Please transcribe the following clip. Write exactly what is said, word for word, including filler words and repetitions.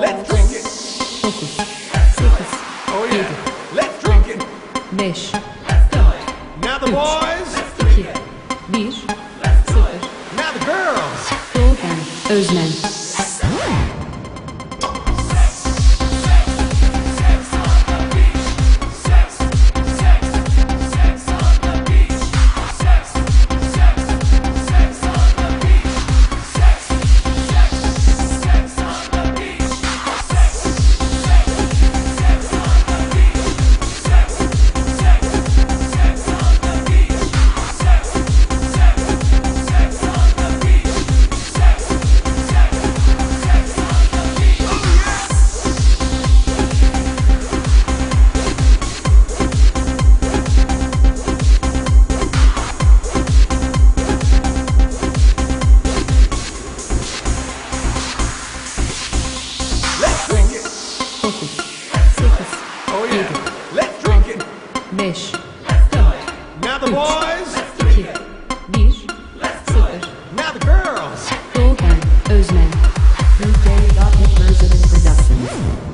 Let's drink it. dokuz, sekiz, Oh yeah. yedi, Let's drink it. beş, dört, Now the boys. iki, bir, sıfır. Now the girls. Doğukan, Özmen. dokuz, sekiz, Oh yeah. yedi, Let's drink it. beş, dört, Now the boys. iki, bir, sıfır. Now the girls. Doğukan, Özmen. D J Dot Production.